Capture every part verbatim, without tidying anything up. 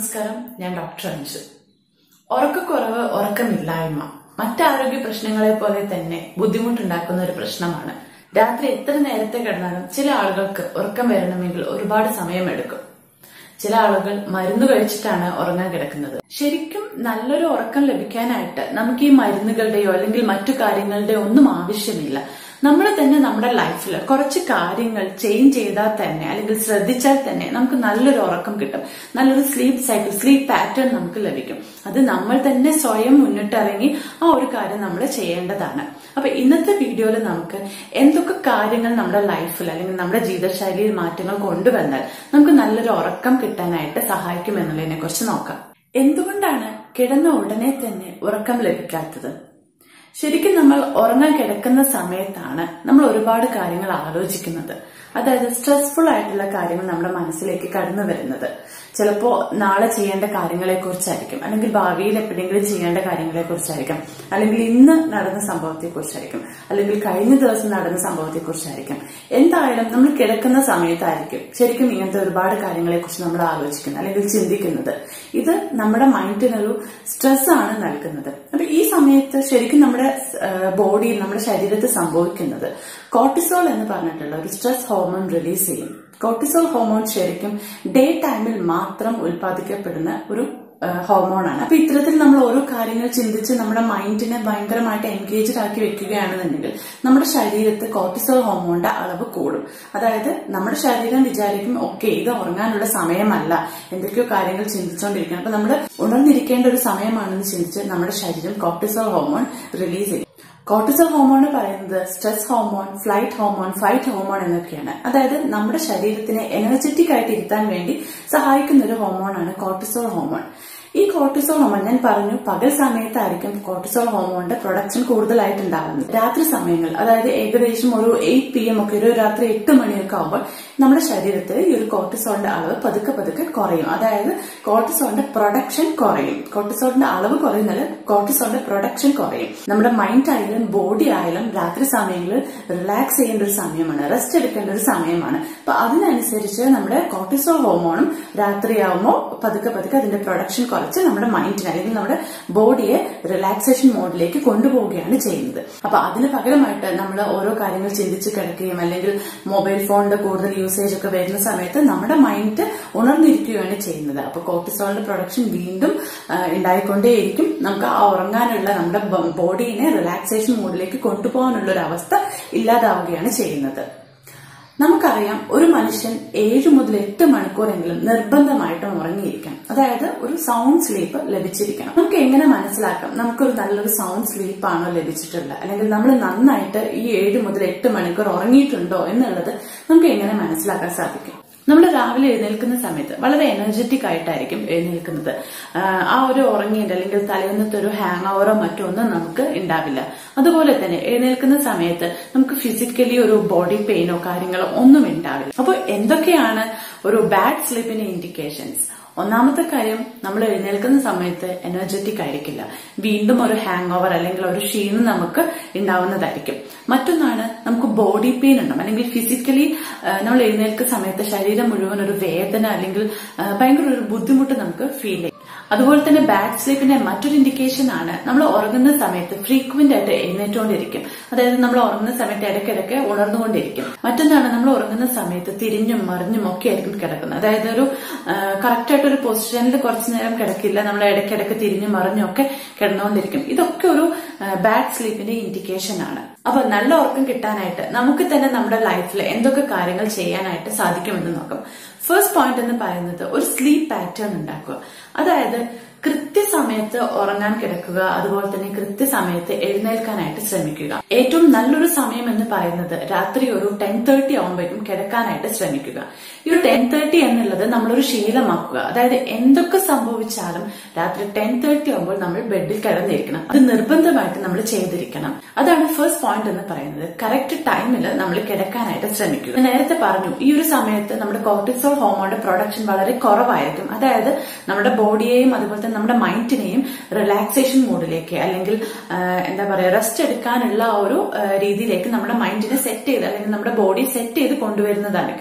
നമസ്കാരം, ഞാൻ ഡോക്ടർ അഞ്ജു. ഉറക്കക്കുറവ്, ഉറക്കമില്ലായ്മ മറ്റാരോഗ്യ പ്രശ്നങ്ങളെ പോലെ തന്നെ ബുദ്ധിമുട്ടുണ്ടാക്കുന്ന ഒരു പ്രശ്നമാണ്. രാത്രി എത്ര നേരത്തെ കിടന്നാലും ചില ആളുകൾക്ക് ഉറക്കം വരണമെങ്കിൽ ഒരുപാട് സമയമെടുക്കും. ചില ആളുകൾ മരുന്ന് കഴിച്ചിട്ടാണ് ഉറങ്ങാൻ കിടക്കുന്നത്. ശരിക്കും നല്ലൊരു ഉറക്കം ലഭിക്കാനായിട്ട് നമുക്ക് ഈ മരുന്നുകളുടെയോ അല്ലെങ്കിൽ മറ്റു കാര്യങ്ങളുടെയോ ഒന്നും ആവശ്യമില്ല. നമ്മൾ തന്നെ നമ്മുടെ ലൈഫിൽ കുറച്ച് കാര്യങ്ങൾ ചേഞ്ച് ചെയ്താൽ തന്നെ അല്ലെങ്കിൽ ശ്രദ്ധിച്ചാൽ തന്നെ നമുക്ക് നല്ലൊരു ഉറക്കം കിട്ടും. നല്ലൊരു സ്ലീപ്പ് സൈക്കിൾ, സ്ലീപ്പ് പാറ്റേൺ നമുക്ക് ലഭിക്കും. അത് നമ്മൾ തന്നെ സ്വയം മുന്നിട്ടിറങ്ങി ആ ഒരു കാര്യം നമ്മൾ ചെയ്യേണ്ടതാണ്. അപ്പൊ ഇന്നത്തെ വീഡിയോയിൽ നമുക്ക് എന്തൊക്കെ കാര്യങ്ങൾ നമ്മുടെ ലൈഫിൽ അല്ലെങ്കിൽ നമ്മുടെ ജീവിതശൈലിയിൽ മാറ്റങ്ങൾ കൊണ്ടുവന്നാൽ നമുക്ക് നല്ലൊരു ഉറക്കം കിട്ടാനായിട്ട് സഹായിക്കും എന്നുള്ളതിനെ കുറിച്ച് നോക്കാം. എന്തുകൊണ്ടാണ് കിടന്ന ഉടനെ തന്നെ ഉറക്കം ലഭിക്കാത്തത്? ശരിക്കും നമ്മൾ ഉറങ്ങാൻ കിടക്കുന്ന സമയത്താണ് നമ്മൾ ഒരുപാട് കാര്യങ്ങൾ ആലോചിക്കുന്നത്. അതായത് സ്ട്രെസ്ഫുൾ ആയിട്ടുള്ള കാര്യങ്ങൾ നമ്മുടെ മനസ്സിലേക്ക് കടന്നു വരുന്നത്. ചിലപ്പോ നാളെ ചെയ്യേണ്ട കാര്യങ്ങളെ കുറിച്ചായിരിക്കും, അല്ലെങ്കിൽ ഭാവിയിൽ എപ്പോഴെങ്കിലും ചെയ്യേണ്ട കാര്യങ്ങളെ കുറിച്ചായിരിക്കും, അല്ലെങ്കിൽ ഇന്ന് നടന്ന സംഭവത്തെ കുറിച്ചായിരിക്കും, അല്ലെങ്കിൽ കഴിഞ്ഞ ദിവസം നടന്ന സംഭവത്തെ കുറിച്ചായിരിക്കും. എന്തായാലും നമ്മൾ കിടക്കുന്ന സമയത്തായിരിക്കും ശരിക്കും ഇങ്ങനത്തെ ഒരുപാട് കാര്യങ്ങളെ കുറിച്ച് നമ്മൾ ആലോചിക്കുന്നത് അല്ലെങ്കിൽ ചിന്തിക്കുന്നത്. ഇത് നമ്മുടെ മൈൻഡിനൊരു സ്ട്രെസ് ആണ് നൽകുന്നത്. അപ്പൊ ഈ സമയത്ത് ശരിക്കും നമ്മുടെ ബോഡിയിൽ, നമ്മുടെ ശരീരത്തിൽ സംഭവിക്കുന്നത് കോർട്ടിസോൾ എന്ന് പറഞ്ഞിട്ടുള്ള ഒരു സ്ട്രെസ് ഹോർമോൺ റിലീസ് ചെയ്യും. കോർട്ടിസോൾ ഹോർമോൺ ശരിക്കും ഡേ ടൈമിൽ മാത്രം ഉൽപ്പാദിക്കപ്പെടുന്ന ഒരു ഹോർമോണാണ്. അപ്പൊ ഇത്തരത്തിൽ നമ്മൾ ഓരോ കാര്യങ്ങൾ ചിന്തിച്ച് നമ്മുടെ മൈൻഡിനെ ഭയങ്കരമായിട്ട് എൻഗേജ്ഡ് ആക്കി വെക്കുകയാണെന്നുണ്ടെങ്കിൽ നമ്മുടെ ശരീരത്തിൽ കോർട്ടിസോൾ ഹോർമോണിന്റെ അളവ് കൂടും. അതായത് നമ്മുടെ ശരീരം വിചാരിക്കും, ഓക്കെ, ഇത് ഉറങ്ങാനുള്ള സമയമല്ല, എന്തൊക്കെയോ കാര്യങ്ങൾ ചിന്തിച്ചുകൊണ്ടിരിക്കണം, അപ്പൊ നമ്മൾ ഉണർന്നിരിക്കേണ്ട ഒരു സമയമാണെന്ന് ചിന്തിച്ച് നമ്മുടെ ശരീരം കോർട്ടിസോൾ ഹോർമോൺ റിലീസ് ചെയ്യും. കോർട്ടിസോൾ ഹോർമോൺ പറയുന്നത് stress hormone, flight hormone, fight hormone എന്നൊക്കെയാണ്. അതായത് നമ്മുടെ ശരീരത്തിനെ എനർജറ്റിക് ആയിട്ട് ഇരുത്താൻ വേണ്ടി സഹായിക്കുന്ന ഒരു ഹോർമോണാണ് കോർട്ടിസോൾ ഹോർമോൺ. ഈ കോർട്ടിസോൾ ഹോർമോൺ ഞാൻ പറഞ്ഞു, പകൽ സമയത്തായിരിക്കും കോർട്ടിസോൾ ഹോർമോണിന്റെ പ്രൊഡക്ഷൻ കൂടുതലായിട്ട് ഉണ്ടാകുന്നത്. രാത്രി സമയങ്ങൾ, അതായത് ഏകദേശം ഒരു എയ്റ്റ് പി എം ഒക്കെ, ഒരു രാത്രി എട്ട് മണിയൊക്കെ ആകുമ്പോൾ നമ്മുടെ ശരീരത്തിൽ ഈ ഒരു കോർട്ടിസോളിന്റെ അളവ് പതുക്കെ പതുക്കെ കുറയും. അതായത് കോർട്ടിസോളിന്റെ പ്രൊഡക്ഷൻ കുറയും. കോർട്ടിസോളിന്റെ അളവ് കുറയുന്നത് കോർട്ടിസോളിന്റെ പ്രൊഡക്ഷൻ കുറയും. നമ്മുടെ മൈൻഡ് ആയാലും ബോഡി ആയാലും രാത്രി സമയങ്ങളിൽ റിലാക്സ് ചെയ്യേണ്ട ഒരു സമയമാണ്, റെസ്റ്റ് എടുക്കേണ്ട ഒരു സമയമാണ്. അപ്പൊ അതിനനുസരിച്ച് നമ്മുടെ കോർട്ടിസോൾ ഹോർമോണും രാത്രിയാവുമ്പോൾ പതുക്കെ പതുക്കെ അതിന്റെ പ്രൊഡക്ഷൻ കുറച്ച് നമ്മുടെ മൈൻഡിനെ അല്ലെങ്കിൽ നമ്മുടെ ബോഡിയെ റിലാക്സേഷൻ മോഡിലേക്ക് കൊണ്ടുപോവുകയാണ് ചെയ്യുന്നത്. അപ്പൊ അതിന് പകരമായിട്ട് നമ്മൾ ഓരോ കാര്യങ്ങൾ ചിന്തിച്ച് കിടക്കുകയും അല്ലെങ്കിൽ മൊബൈൽ ഫോണിന്റെ കൂടുതൽ യൂസേജ് ഒക്കെ വരുന്ന സമയത്ത് നമ്മുടെ മൈൻഡ് ഉണർന്നിരിക്കുകയാണ് ചെയ്യുന്നത്. അപ്പൊ കോർട്ടിസോളിന്റെ പ്രൊഡക്ഷൻ വീണ്ടും ഉണ്ടായിക്കൊണ്ടേയിരിക്കും. നമുക്ക് ആ ഉറങ്ങാനുള്ള നമ്മുടെ ബോഡിയെ റിലാക്സേഷൻ മോഡിലേക്ക് കൊണ്ടുപോകാനുള്ള ഒരു അവസ്ഥ ഇല്ലാതാവുകയാണ് ചെയ്യുന്നത്. നമുക്കറിയാം, ഒരു മനുഷ്യൻ ഏഴ് മുതൽ എട്ട് മണിക്കൂറെങ്കിലും നിർബന്ധമായിട്ടും ഉറങ്ങിയിരിക്കണം. അതായത് ഒരു സൗണ്ട് സ്ലീപ്പ് ലഭിച്ചിരിക്കണം. നമുക്ക് എങ്ങനെ മനസ്സിലാക്കാം നമുക്കൊരു നല്ലൊരു സൗണ്ട് സ്ലീപ്പാണോ ലഭിച്ചിട്ടുള്ളത്, അല്ലെങ്കിൽ നമ്മൾ നന്നായിട്ട് ഈ ഏഴ് മുതൽ എട്ട് മണിക്കൂർ ഉറങ്ങിയിട്ടുണ്ടോ എന്നുള്ളത് നമുക്ക് എങ്ങനെ മനസ്സിലാക്കാൻ സാധിക്കും? നമ്മൾ രാവിലെ എഴുന്നേൽക്കുന്ന സമയത്ത് വളരെ എനർജറ്റിക് ആയിട്ടായിരിക്കും എഴുന്നേൽക്കുന്നത്. ആ ഒരു ഉറങ്ങിയിട്ട് അല്ലെങ്കിൽ തലേന്നത്തെ ഒരു ഹാങ് ഓവറോ മറ്റോ ഒന്നും നമുക്ക് ഉണ്ടാവില്ല. അതുപോലെ തന്നെ എഴുന്നേൽക്കുന്ന സമയത്ത് നമുക്ക് ഫിസിക്കലി ഒരു ബോഡി പെയിനോ കാര്യങ്ങളോ ഒന്നും ഉണ്ടാവില്ല. അപ്പോൾ എന്തൊക്കെയാണ് ഒരു ബാഡ് സ്ലീപ്പിന്റെ ഇൻഡിക്കേഷൻസ്? ഒന്നാമത്തെ കാര്യം, നമ്മൾ എഴുന്നേൽക്കുന്ന സമയത്ത് എനർജറ്റിക് ആയിരിക്കില്ല. വീണ്ടും ഒരു ഹാങ് ഓവർ അല്ലെങ്കിൽ ഒരു ക്ഷീണം നമുക്ക് ഉണ്ടാവുന്നതായിരിക്കും. മറ്റൊന്നാണ്, നമുക്ക് ബോഡി പെയിൻ ഉണ്ടാവും, അല്ലെങ്കിൽ ഫിസിക്കലി നമ്മൾ എഴുന്നേൽക്കുന്ന സമയത്ത് ശരീരം മുഴുവൻ ഒരു വേദന അല്ലെങ്കിൽ ഭയങ്കര ഒരു ബുദ്ധിമുട്ട് നമുക്ക് ഫീൽ ചെയ്യും. അതുപോലെ തന്നെ ബാഡ് സ്ലീപ്പിന്റെ മറ്റൊരു ഇൻഡിക്കേഷൻ ആണ്, നമ്മൾ ഉറങ്ങുന്ന സമയത്ത് ഫ്രീക്വന്റ് ആയിട്ട് എഴുന്നേറ്റുകൊണ്ടിരിക്കും. അതായത് നമ്മൾ ഉറങ്ങുന്ന സമയത്ത് ഇടയ്ക്കിടയ്ക്ക് ഉണർന്നുകൊണ്ടിരിക്കും. മറ്റൊന്നാണ്, നമ്മൾ ഉറങ്ങുന്ന സമയത്ത് തിരിഞ്ഞും മറിഞ്ഞും ഒക്കെ ആയിരിക്കും കിടക്കുന്നത്. അതായത് ഒരു കറക്റ്റ് ആയിട്ട് ഒരു പൊസിഷനിൽ കുറച്ചു നേരം കിടക്കില്ല, നമ്മൾ ഇടയ്ക്കിടയ്ക്ക് തിരിഞ്ഞും മറിഞ്ഞും ഒക്കെ കിടന്നുകൊണ്ടിരിക്കും. ഇതൊക്കെ ഒരു ബാഡ് സ്ലീപ്പിന്റെ ഇൻഡിക്കേഷൻ ആണ്. അപ്പൊ നല്ല ഉറക്കം കിട്ടാനായിട്ട് നമുക്ക് തന്നെ നമ്മുടെ ലൈഫിൽ എന്തൊക്കെ കാര്യങ്ങൾ ചെയ്യാനായിട്ട് സാധിക്കുമെന്ന് നോക്കാം. ഫസ്റ്റ് പോയിന്റ് എന്ന് പറയുന്നത് ഒരു സ്ലീപ്പ് പാറ്റേൺ ഉണ്ടാക്കുക. അതായത് കൃത്യസമയത്ത് ഉറങ്ങാൻ കിടക്കുക, അതുപോലെ തന്നെ കൃത്യസമയത്ത് എഴുന്നേൽക്കാനായിട്ട് ശ്രമിക്കുക. ഏറ്റവും നല്ലൊരു സമയം എന്ന് പറയുന്നത് രാത്രി ഒരു ടെൻ തേർട്ടി ആവുമ്പോഴേക്കും കിടക്കാനായിട്ട് ശ്രമിക്കുക. ഈ ഒരു ടെൻ തേർട്ടി എന്നുള്ളത് നമ്മളൊരു ശീലമാക്കുക. അതായത് എന്തൊക്കെ സംഭവിച്ചാലും രാത്രി ടെൻ തേർട്ടി ആവുമ്പോൾ നമ്മൾ ബെഡിൽ കിടന്നിരിക്കണം. അത് നിർബന്ധമായിട്ട് നമ്മൾ ചെയ്തിരിക്കണം. അതാണ് ഫസ്റ്റ് പോയിന്റ് എന്ന് പറയുന്നത്. കറക്റ്റ് ടൈമിൽ നമ്മൾ കിടക്കാനായിട്ട് ശ്രമിക്കുക. നേരത്തെ പറഞ്ഞു, ഈ ഒരു സമയത്ത് നമ്മുടെ കോർട്ടിസോൾ ഹോർമോണിന്റെ പ്രൊഡക്ഷൻ വളരെ കുറവായിരിക്കും. അതായത് നമ്മുടെ ബോഡിയെയും അതുപോലെ നമ്മുടെ മൈൻഡിനെയും റിലാക്സേഷൻ മോഡിലേക്ക് അല്ലെങ്കിൽ എന്താ പറയുക റെസ്റ്റ് എടുക്കാനുള്ള ഒരു രീതിയിലേക്ക് നമ്മുടെ മൈൻഡിനെ സെറ്റ് ചെയ്ത് അല്ലെങ്കിൽ നമ്മുടെ ബോഡി സെറ്റ് ചെയ്ത് കൊണ്ടുവരുന്നതാണ്.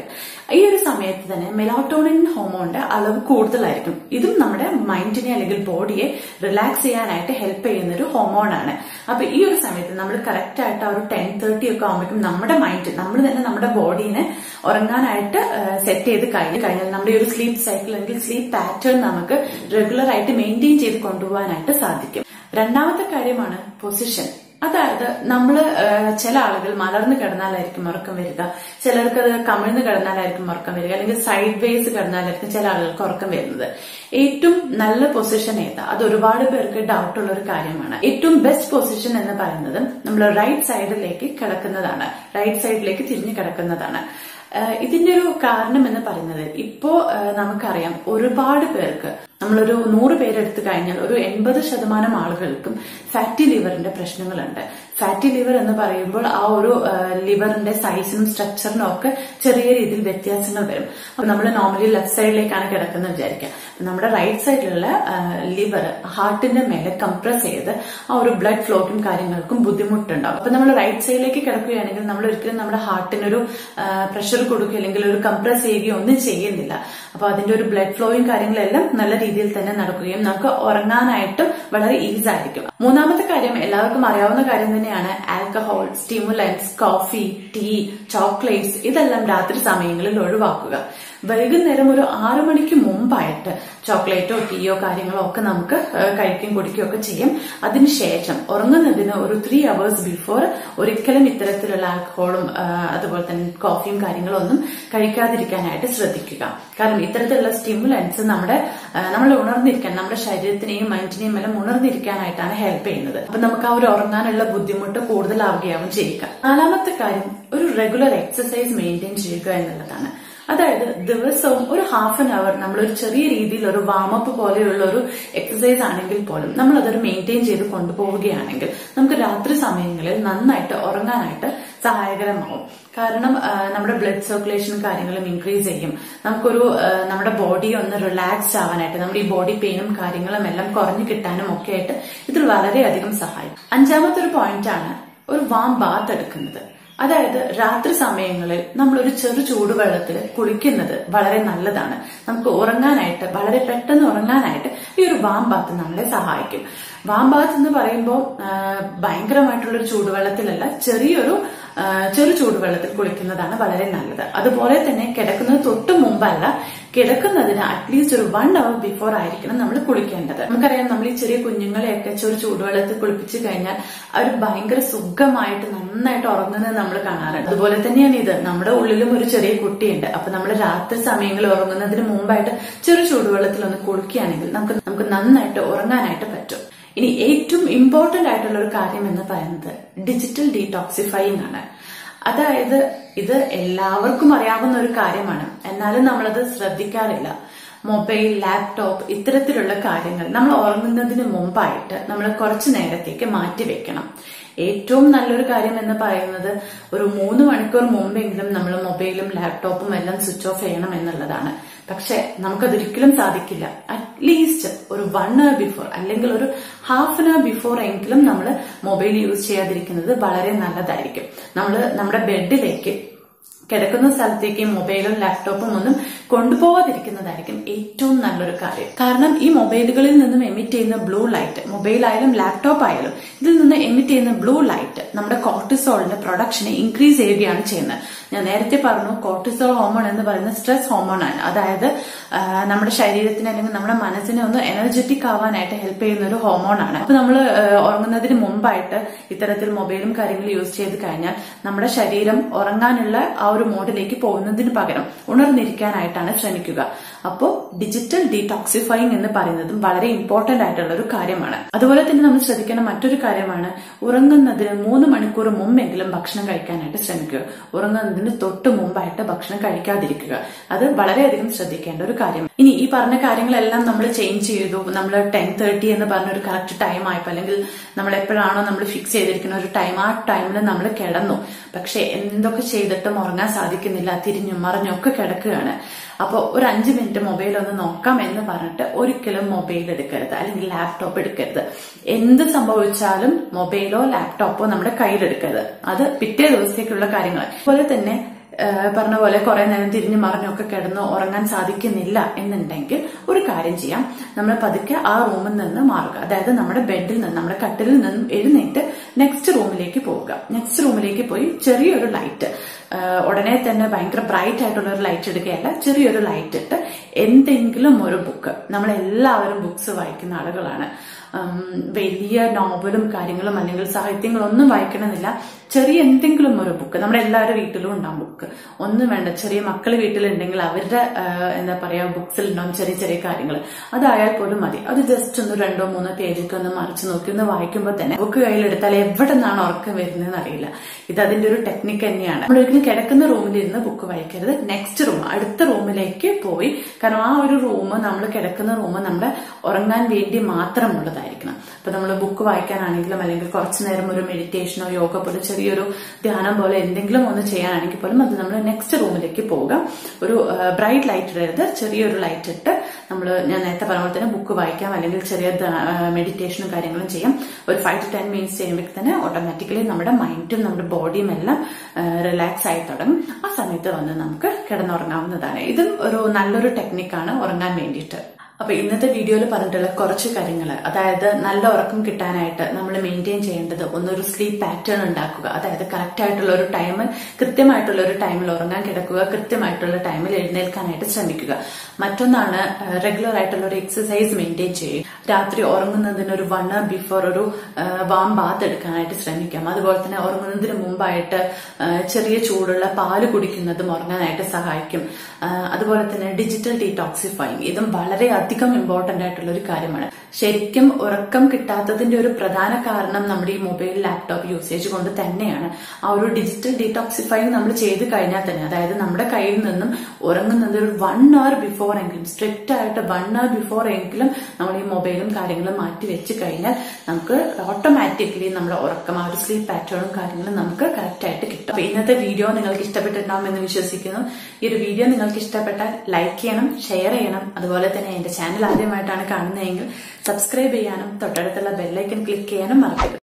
ഈ ഒരു സമയത്ത് തന്നെ മെലാറ്റോണിൻ ഹോർമോണിന്റെ അളവ് കൂടുതലായിരിക്കും. ഇതും നമ്മുടെ മൈൻഡിനെ അല്ലെങ്കിൽ ബോഡിയെ റിലാക്സ് ചെയ്യാനായിട്ട് ഹെൽപ്പ് ചെയ്യുന്ന ഒരു ഹോർമോണാണ്. അപ്പൊ ഈ ഒരു സമയത്ത് നമ്മൾ കറക്റ്റ് ആയിട്ട് ആ ഒരു ടെൻ തേർട്ടി ഒക്കെ ആകുമ്പോഴേക്കും നമ്മുടെ മൈൻഡ് നമ്മൾ തന്നെ നമ്മുടെ ബോഡീനെ ഉറങ്ങാനായിട്ട് സെറ്റ് ചെയ്ത് കഴിഞ്ഞ് കഴിഞ്ഞാൽ നമ്മുടെ ഈ ഒരു സ്ലീപ്പ് സൈക്കിൾ അല്ലെങ്കിൽ സ്ലീപ്പ് പാറ്റേൺ നമുക്ക് റെഗുലർ ആയിട്ട് മെയിൻറ്റെയിൻ ചെയ്ത് കൊണ്ടുപോകാനായിട്ട് സാധിക്കും. രണ്ടാമത്തെ കാര്യമാണ് പൊസിഷൻ. അതായത് നമ്മള് ചില ആളുകൾ മലർന്ന് കിടന്നാലായിരിക്കും ഉറക്കം വരിക, ചിലർക്ക് അത് കമിഴ്ന്ന് കിടന്നാലായിരിക്കും ഉറക്കം വരിക, അല്ലെങ്കിൽ സൈഡ് വേസ് കിടന്നാലായിരിക്കും ചില ആളുകൾക്ക് ഉറക്കം വരുന്നത്. ഏറ്റവും നല്ല പൊസിഷൻ ഏതാ? അത് ഒരുപാട് പേർക്ക് ഡൗട്ട് ഉള്ള ഒരു കാര്യമാണ്. ഏറ്റവും ബെസ്റ്റ് പൊസിഷൻ എന്ന് പറയുന്നത് നമ്മൾ റൈറ്റ് സൈഡിലേക്ക് കിടക്കുന്നതാണ്, റൈറ്റ് സൈഡിലേക്ക് തിരിഞ്ഞു കിടക്കുന്നതാണ്. ഇതിന്റെ ഒരു കാരണം എന്ന് പറയുന്നത് ഇപ്പോ നമുക്കറിയാം ഒരുപാട് പേർക്ക്, നമ്മളൊരു നൂറ് പേരെടുത്തു കഴിഞ്ഞാൽ ഒരു എൺപത് ശതമാനം ആളുകൾക്കും ഫാറ്റി ലിവറിന്റെ പ്രശ്നങ്ങളുണ്ട്. ഫാറ്റി ലിവർ എന്ന് പറയുമ്പോൾ ആ ഒരു ലിവറിന്റെ സൈസിനും സ്ട്രക്ചറിനും ഒക്കെ ചെറിയ രീതിയിൽ വ്യത്യാസങ്ങൾ വരും. അപ്പൊ നമ്മൾ നോർമലി ലെഫ്റ്റ് സൈഡിലേക്കാണ് കിടക്കുന്നത് വിചാരിക്കുക. നമ്മുടെ റൈറ്റ് സൈഡിലുള്ള ലിവർ ഹാർട്ടിന്റെ മേലെ കംപ്രസ് ചെയ്ത് ആ ഒരു ബ്ലഡ് ഫ്ലോക്കും കാര്യങ്ങൾക്കും ബുദ്ധിമുട്ടുണ്ടാവും. അപ്പൊ നമ്മൾ റൈറ്റ് സൈഡിലേക്ക് കിടക്കുകയാണെങ്കിൽ നമ്മൾ ഒരിക്കലും നമ്മുടെ ഹാർട്ടിനൊരു പ്രഷർ കൊടുക്കുക അല്ലെങ്കിൽ ഒരു കംപ്രസ് ചെയ്യുകയോ ഒന്നും ചെയ്യുന്നില്ല. അപ്പൊ അതിന്റെ ഒരു ബ്ലഡ് ഫ്ലോയും കാര്യങ്ങളെല്ലാം നല്ല രീതിയിൽ തന്നെ നടക്കുകയും നമുക്ക് ഉറങ്ങാനായിട്ട് വളരെ ഈസി ആയിരിക്കും. മൂന്നാമത്തെ കാര്യം എല്ലാവർക്കും അറിയാവുന്ന കാര്യം തന്നെയാണ് alcohol, stimulants, coffee, tea, chocolates ഇതെല്ലാം രാത്രി സമയങ്ങളിൽ ഒഴിവാക്കുക. വൈകുന്നേരം ഒരു ആറു മണിക്ക് മുമ്പായിട്ട് ചോക്ലേറ്റോ ടീയോ കാര്യങ്ങളോ ഒക്കെ നമുക്ക് കഴിക്കുകയും കുടിക്കുകയും ഒക്കെ ചെയ്യും. അതിനുശേഷം ഉറങ്ങുന്നതിന് ഒരു ത്രീ അവേഴ്സ് ബിഫോർ ഒരിക്കലും ഇത്തരത്തിലുള്ള ആൽക്കഹോളും അതുപോലെ തന്നെ കോഫിയും കാര്യങ്ങളും ഒന്നും കഴിക്കാതിരിക്കാനായിട്ട് ശ്രദ്ധിക്കുക. കാരണം ഇത്തരത്തിലുള്ള സ്റ്റിമുലൻസ് നമ്മുടെ നമ്മൾ ഉണർന്നിരിക്കാൻ, നമ്മുടെ ശരീരത്തിനെയും മൈൻഡിനെയും എല്ലാം ഉണർന്നിരിക്കാനായിട്ടാണ് ഹെൽപ്പ് ചെയ്യുന്നത്. അപ്പൊ നമുക്ക് ആ ഒരു ഉറങ്ങാനുള്ള ബുദ്ധിമുട്ട് കൂടുതലാവുകയാവും ചെയ്യുക. നാലാമത്തെ കാര്യം ഒരു റെഗുലർ എക്സസൈസ് മെയിൻറ്റെയിൻ ചെയ്യുക എന്നുള്ളതാണ്. അതായത് ദിവസവും ഒരു ഹാഫ് ആൻ അവർ നമ്മളൊരു ചെറിയ രീതിയിൽ ഒരു വാമപ്പ് പോലെയുള്ള ഒരു എക്സസൈസ് ആണെങ്കിൽ പോലും നമ്മൾ അതൊരു മെയിൻറ്റെയിൻ ചെയ്ത് കൊണ്ടുപോവുകയാണെങ്കിൽ നമുക്ക് രാത്രി സമയങ്ങളിൽ നന്നായിട്ട് ഉറങ്ങാനായിട്ട് സഹായകരമാവും. കാരണം നമ്മുടെ ബ്ലഡ് സർക്കുലേഷനും കാര്യങ്ങളും ഇൻക്രീസ് ചെയ്യും. നമുക്കൊരു നമ്മുടെ ബോഡി ഒന്ന് റിലാക്സ്ഡ് ആവാനായിട്ട്, നമ്മുടെ ഈ ബോഡി പെയിനും കാര്യങ്ങളും എല്ലാം കുറഞ്ഞു കിട്ടാനും ഒക്കെ ആയിട്ട് ഇതിൽ വളരെയധികം സഹായിക്കും. അഞ്ചാമത്തെ ഒരു പോയിന്റ് ആണ് ഒരു വാം ബാത്ത് എടുക്കുന്നത്. അതായത് രാത്രി സമയങ്ങളിൽ നമ്മളൊരു ചെറു ചൂടുവെള്ളത്തിൽ കുളിക്കുന്നത് വളരെ നല്ലതാണ്. നമുക്ക് ഉറങ്ങാനായിട്ട്, വളരെ പെട്ടെന്ന് ഉറങ്ങാനായിട്ട് ഈ ഒരു വാം ബാത്ത് നമ്മളെ സഹായിക്കും. വാം ബാത്ത് എന്ന് പറയുമ്പോൾ ഭയങ്കരമായിട്ടുള്ളൊരു ചൂടുവെള്ളത്തിലല്ല, ചെറിയൊരു ചെറു ചൂടുവെള്ളത്തിൽ കുളിക്കുന്നതാണ് വളരെ നല്ലത്. അതുപോലെ തന്നെ കിടക്കുന്നത് തൊട്ട് മുമ്പല്ല, കിടക്കുന്നതിന് അറ്റ്ലീസ്റ്റ് ഒരു വൺ അവർ ബിഫോർ ആയിരിക്കണം നമ്മൾ കുളിക്കേണ്ടത്. നമുക്കറിയാം, നമ്മൾ ഈ ചെറിയ കുഞ്ഞുങ്ങളെയൊക്കെ ചെറു ചൂടുവെള്ളത്തിൽ കുളിപ്പിച്ചു കഴിഞ്ഞാൽ അവർ ഭയങ്കര സുഖമായിട്ട് നന്നായിട്ട് ഉറങ്ങുന്നത് നമ്മൾ കാണാറുണ്ട്. അതുപോലെ തന്നെയാണ് ഇത്. നമ്മുടെ ഉള്ളിലും ഒരു ചെറിയ കുട്ടിയുണ്ട്. അപ്പൊ നമ്മൾ രാത്രി സമയങ്ങളിൽ ഉറങ്ങുന്നതിന് മുമ്പായിട്ട് ചെറു ചൂടുവെള്ളത്തിൽ ഒന്ന് കുളിക്കുകയാണെങ്കിൽ നമുക്ക് നമുക്ക് നന്നായിട്ട് ഉറങ്ങാനായിട്ട് പറ്റും. ഇനി ഏറ്റവും ഇമ്പോർട്ടന്റ് ആയിട്ടുള്ള ഒരു കാര്യം എന്ന് പറയുന്നത് ഡിജിറ്റൽ ഡീടോക്സിഫൈങ് ആണ്. അതായത് ഇത് എല്ലാവർക്കും അറിയാവുന്ന ഒരു കാര്യമാണ്, എന്നാലും നമ്മളത് ശ്രദ്ധിക്കാറില്ല. മൊബൈൽ, ലാപ്ടോപ്പ് ഇത്തരത്തിലുള്ള കാര്യങ്ങൾ നമ്മൾ ഉറങ്ങുന്നതിന് മുമ്പായിട്ട് നമ്മൾ കുറച്ചു നേരത്തേക്ക് മാറ്റിവെക്കണം. ഏറ്റവും നല്ലൊരു കാര്യം എന്ന് പറയുന്നത് ഒരു മൂന്ന് മണിക്കൂർ മുമ്പെങ്കിലും നമ്മൾ മൊബൈലും ലാപ്ടോപ്പും എല്ലാം സ്വിച്ച് ഓഫ് ചെയ്യണം എന്നുള്ളതാണ്. പക്ഷെ നമുക്കതൊരിക്കലും സാധിക്കില്ല. അറ്റ്ലീസ്റ്റ് ഒരു വൺ അവർ ബിഫോർ അല്ലെങ്കിൽ ഒരു ഹാഫ് ആൻ അവർ ബിഫോർ എങ്കിലും നമ്മൾ മൊബൈൽ യൂസ് ചെയ്യാതിരിക്കുന്നത് വളരെ നല്ലതായിരിക്കും. നമ്മൾ നമ്മുടെ ബെഡിലേക്ക് കിടക്കുന്ന സ്ഥലത്തേക്ക് മൊബൈലും ലാപ്ടോപ്പും ഒന്നും കൊണ്ടുപോകാതിരിക്കുന്നതായിരിക്കും ഏറ്റവും നല്ലൊരു കാര്യം. കാരണം ഈ മൊബൈലുകളിൽ നിന്നും എമിറ്റ് ചെയ്യുന്ന ബ്ലൂ ലൈറ്റ്, മൊബൈൽ ആയാലും ലാപ്ടോപ്പ് ആയാലും ഇതിൽ നിന്ന് എമിറ്റ് ചെയ്യുന്ന ബ്ലൂ ലൈറ്റ് നമ്മുടെ കോർട്ടിസോളിന്റെ പ്രൊഡക്ഷനെ ഇൻക്രീസ് ചെയ്യുകയാണ് ചെയ്യുന്നത്. ഞാൻ നേരത്തെ പറഞ്ഞു, കോർട്ടിസോൾ ഹോർമോൺ എന്ന് പറയുന്നത് സ്ട്രെസ് ഹോർമോൺ ആണ്. അതായത് നമ്മുടെ ശരീരത്തിന് അല്ലെങ്കിൽ നമ്മുടെ മനസ്സിനെ ഒന്ന് എനർജറ്റിക് ആവാനായിട്ട് ഹെൽപ്പ് ചെയ്യുന്ന ഒരു ഹോർമോൺ ആണ്. അപ്പൊ നമ്മൾ ഉറങ്ങുന്നതിന് മുമ്പായിട്ട് ഇത്തരത്തിൽ മൊബൈലും കാര്യങ്ങളും യൂസ് ചെയ്ത് കഴിഞ്ഞാൽ നമ്മുടെ ശരീരം ഉറങ്ങാനുള്ള ആ ഒരു മോഡിലേക്ക് പോകുന്നതിന് പകരം ഉണർന്നിരിക്കാനായിട്ടാണ് ശ്രമിക്കുക. അപ്പോൾ ഡിജിറ്റൽ ഡീടോക്സിഫൈങ് എന്ന് പറയുന്നതും വളരെ ഇമ്പോർട്ടന്റ് ആയിട്ടുള്ള ഒരു കാര്യമാണ്. അതുപോലെ തന്നെ നമ്മൾ ശ്രദ്ധിക്കേണ്ട മറ്റൊരു കാര്യമാണ് ഉറങ്ങുന്നതിന് മൂന്ന് മണിക്കൂർ മുമ്പെങ്കിലും ഭക്ഷണം കഴിക്കാനായിട്ട് ശ്രമിക്കുക. ഉറങ്ങുന്നതിന് തൊട്ട് മുമ്പായിട്ട് ഭക്ഷണം കഴിക്കാതിരിക്കുക. അത് വളരെയധികം ശ്രദ്ധിക്കേണ്ട ഒരു കാര്യം. ഇനി ഈ പറഞ്ഞ കാര്യങ്ങളെല്ലാം നമ്മൾ ചേഞ്ച് ചെയ്തു. നമ്മൾ ടെൻ തേർട്ടി എന്ന് പറഞ്ഞ ഒരു കറക്റ്റ് ടൈം ആയപ്പോ, അല്ലെങ്കിൽ നമ്മൾ എപ്പോഴാണോ നമ്മൾ ഫിക്സ് ചെയ്തിരിക്കുന്ന ഒരു ടൈം, ആ ടൈമിൽ നമ്മൾ കിടന്നു. പക്ഷെ എന്തൊക്കെ ചെയ്തിട്ടും ഉറങ്ങാൻ സാധിക്കുന്നില്ല, തിരിഞ്ഞും മറിഞ്ഞും ഒക്കെ കിടക്കുകയാണ്. അപ്പോൾ ഒരു അഞ്ച് മിനിറ്റ് മൊബൈൽ ഒന്ന് നോക്കാം എന്ന് പറഞ്ഞിട്ട് ഒരിക്കലും മൊബൈൽ എടുക്കരുത്, അല്ലെങ്കിൽ ലാപ്ടോപ്പ് എടുക്കരുത്. എന്ത് സംഭവിച്ചാലും മൊബൈലോ ലാപ്ടോപ്പോ നമ്മുടെ കയ്യിലെടുക്കരുത്. അത് പിറ്റേ ദിവസത്തേക്കുള്ള കാര്യങ്ങൾ. അതുപോലെ തന്നെ പറഞ്ഞ പോലെ കുറെ നേരം തിരിഞ്ഞു മറിഞ്ഞൊക്കെ കിടന്ന് ഉറങ്ങാൻ സാധിക്കുന്നില്ല എന്നുണ്ടെങ്കിൽ ഒരു കാര്യം ചെയ്യാം. നമ്മൾ പതുക്കെ ആ റൂമിൽ നിന്ന് മാറുക. അതായത് നമ്മുടെ ബെഡിൽ നിന്ന്, നമ്മുടെ കട്ടിലിൽ നിന്നും എഴുന്നേറ്റ് നെക്സ്റ്റ് റൂമിലേക്ക് പോവുക. നെക്സ്റ്റ് റൂമിലേക്ക് പോയി ചെറിയൊരു ലൈറ്റ്, ഉടനെ തന്നെ ഭയങ്കര ബ്രൈറ്റ് ആയിട്ടുള്ള ഒരു ലൈറ്റ് എടുക്കുകയല്ല, ചെറിയൊരു ലൈറ്റ് ഇട്ട് എന്തെങ്കിലും ഒരു ബുക്ക്, നമ്മളെല്ലാവരും ബുക്സ് വായിക്കുന്ന ആളുകളാണ്, വലിയ നോവലും കാര്യങ്ങളും അല്ലെങ്കിൽ സാഹിത്യങ്ങളൊന്നും വായിക്കണമെന്നില്ല, ചെറിയ എന്തെങ്കിലും ഒരു ബുക്ക്, നമ്മുടെ എല്ലാവരുടെ വീട്ടിലും ഉണ്ടാവും ബുക്ക്, ഒന്നും വേണ്ട, ചെറിയ മക്കൾ വീട്ടിലുണ്ടെങ്കിൽ അവരുടെ എന്താ പറയാ ബുക്സിൽ ഉണ്ടാവും ചെറിയ ചെറിയ കാര്യങ്ങൾ, അതായാൽ പോലും മതി. അത് ജസ്റ്റ് ഒന്ന് രണ്ടോ മൂന്നോ പേജൊക്കെ ഒന്ന് മറിച്ച് നോക്കി ഒന്ന് വായിക്കുമ്പോൾ തന്നെ ബുക്ക് കയ്യിലെടുത്താൽ എവിടെ നിന്നാണ് ഉറക്കം വരുന്നതെന്ന് അറിയില്ല. ഇത് അതിന്റെ ഒരു ടെക്നിക്ക് തന്നെയാണ്. നമ്മൾ ഒരിക്കലും കിടക്കുന്ന റൂമിലിരുന്ന് ബുക്ക് വായിക്കരുത്. നെക്സ്റ്റ് റൂം, അടുത്ത റൂമിലേക്ക് പോയി, കാരണം ആ ഒരു റൂം, നമ്മൾ കിടക്കുന്ന റൂം നമ്മുടെ ഉറങ്ങാൻ വേണ്ടി മാത്രമുള്ളതായിരിക്കണം. അപ്പൊ നമ്മൾ ബുക്ക് വായിക്കാനാണെങ്കിലും അല്ലെങ്കിൽ കുറച്ചു നേരം ഒരു മെഡിറ്റേഷനോ യോഗ പോലെ ചെറിയൊരു ധ്യാനം പോലെ എന്തെങ്കിലും ഒന്ന് ചെയ്യാനാണെങ്കിൽ പോലും അത് നമ്മൾ നെക്സ്റ്റ് റൂമിലേക്ക് പോവുക. ഒരു ബ്രൈറ്റ് ലൈറ്റ് ഇടരുത്, ചെറിയൊരു ലൈറ്റ് ഇട്ട് നമ്മൾ, ഞാൻ നേരത്തെ പറഞ്ഞ പോലെ തന്നെ ബുക്ക് വായിക്കാം അല്ലെങ്കിൽ ചെറിയ മെഡിറ്റേഷനും കാര്യങ്ങളും ചെയ്യാം. ഒരു ഫൈവ് ടു ടെൻ മിനിറ്റ്സ് ചെയ്യുമ്പോൾ തന്നെ ഓട്ടോമാറ്റിക്കലി നമ്മുടെ മൈൻഡും നമ്മുടെ ബോഡിയും എല്ലാം റിലാക്സ് ആയി തുടങ്ങും. ആ സമയത്ത് വന്ന് നമുക്ക് കിടന്നുറങ്ങാവുന്നതാണ്. ഇതും ഒരു നല്ലൊരു ടെക്നിക്കാണ് ഉറങ്ങാൻ വേണ്ടിയിട്ട്. അപ്പൊ ഇന്നത്തെ വീഡിയോയിൽ പറഞ്ഞിട്ടുള്ള കുറച്ച് കാര്യങ്ങൾ, അതായത് നല്ല ഉറക്കം കിട്ടാനായിട്ട് നമ്മൾ മെയിൻറ്റെയിൻ ചെയ്യേണ്ടത്, ഒന്നൊരു സ്ലീപ്പ് പാറ്റേൺ ഉണ്ടാക്കുക. അതായത് കറക്റ്റ് ആയിട്ടുള്ള ഒരു ടൈം, കൃത്യമായിട്ടുള്ള ഒരു ടൈമിൽ ഉറങ്ങാൻ കിടക്കുക, കൃത്യമായിട്ടുള്ള ടൈമിൽ എഴുന്നേൽക്കാനായിട്ട് ശ്രമിക്കുക. മറ്റൊന്നാണ് റെഗുലർ ആയിട്ടുള്ള ഒരു എക്സസൈസ് മെയിൻറ്റെയിൻ ചെയ്യുക. രാത്രി ഉറങ്ങുന്നതിന് ഒരു വൺ അവർ ബിഫോർ ഒരു വാം ബാത്ത് എടുക്കാനായിട്ട് ശ്രമിക്കാം. അതുപോലെ തന്നെ ഉറങ്ങുന്നതിന് മുമ്പായിട്ട് ചെറിയ ചൂടുള്ള പാല് കുടിക്കുന്നതും ഉറങ്ങാനായിട്ട് സഹായിക്കും. അതുപോലെ തന്നെ ഡിജിറ്റൽ ഡീടോക്സിഫൈങ്, ഇതും വളരെ അധികം ഇമ്പോർട്ടന്റ് ആയിട്ടുള്ള ഒരു കാര്യമാണ്. ശരിക്കും ഉറക്കം കിട്ടാത്തതിന്റെ ഒരു പ്രധാന കാരണം നമ്മുടെ ഈ മൊബൈൽ ലാപ്ടോപ്പ് യൂസേജ് കൊണ്ട് തന്നെയാണ്. ആ ഒരു ഡിജിറ്റൽ ഡീടോക്സിഫൈങ് നമ്മൾ ചെയ്ത് കഴിഞ്ഞാൽ തന്നെ, അതായത് നമ്മുടെ കയ്യിൽ നിന്നും ഉറങ്ങുന്നത് ഒരു വൺ അവർ ബിഫോർ എങ്കിലും, സ്ട്രിക്റ്റ് ആയിട്ട് വൺ അവർ ബിഫോർ എങ്കിലും നമ്മൾ ഈ മൊബൈലും കാര്യങ്ങളും മാറ്റി വെച്ച് കഴിഞ്ഞാൽ നമുക്ക് ഓട്ടോമാറ്റിക്കലി നമ്മുടെ ഉറക്കം, ആ ഒരു സ്ലീപ്പ് പാറ്റേണും കാര്യങ്ങളും നമുക്ക് കറക്റ്റ് ആയിട്ട് കിട്ടും. അപ്പൊ ഇന്നത്തെ വീഡിയോ നിങ്ങൾക്ക് ഇഷ്ടപ്പെട്ടിട്ടുണ്ടാവും എന്ന് വിശ്വസിക്കുന്നു. ഈ ഒരു വീഡിയോ നിങ്ങൾക്ക് ഇഷ്ടപ്പെട്ടാൽ ലൈക്ക് ചെയ്യണം, ഷെയർ ചെയ്യണം. അതുപോലെ തന്നെ എന്റെ ചാനൽ ആദ്യമായിട്ടാണ് കാണുന്നതെങ്കിൽ സബ്സ്ക്രൈബ് ചെയ്യാനും തൊട്ടടുത്തുള്ള ബെല്ലൈക്കൺ ക്ലിക്ക് ചെയ്യാനും മറക്കരുത്.